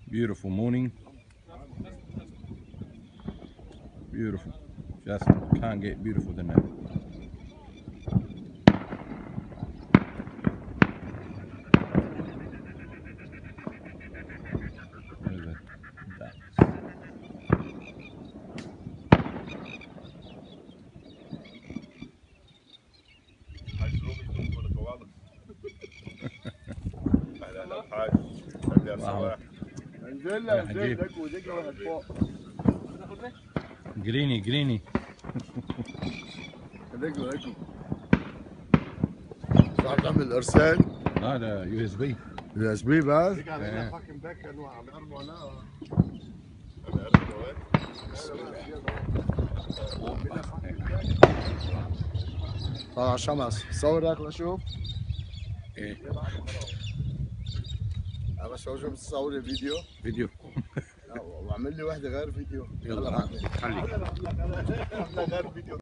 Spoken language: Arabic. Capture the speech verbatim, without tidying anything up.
Beautiful morning. Beautiful. Just can't get beautiful than that. There's a duck. واو. انزل له انزل لك ودق واحد فوق. جريني جريني. دق له دق. صار تعمل ارسال؟ هذا يو اس بي. يو اس بي بس؟ طلع شمس صورك واشوف. ايه انا شو شو بتصور فيديو؟ فيديو. واعمل لي واحدة غير فيديو. يلا خليك. غير فيديو.